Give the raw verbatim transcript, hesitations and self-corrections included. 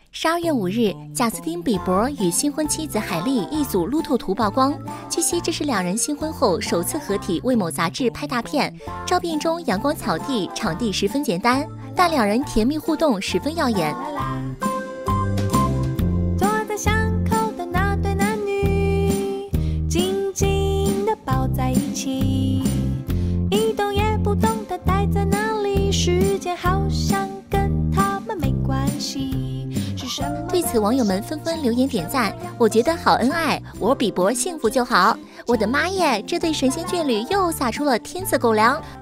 十二月五日，贾斯汀·比伯与新婚妻子海莉一组路透图曝光，据悉这是两人新婚后首次合体为某杂志拍大片。照片中阳光草地，场地十分简单，但两人甜蜜互动十分耀眼。 坐在巷口的那对男女，紧紧地抱在一起，一动也不动地待在那里，时间好像跟他们没关系。 对此，网友们纷纷留言点赞，我觉得好恩爱，我比伯幸福就好。我的妈耶，这对神仙眷侣又撒出了天赐狗粮。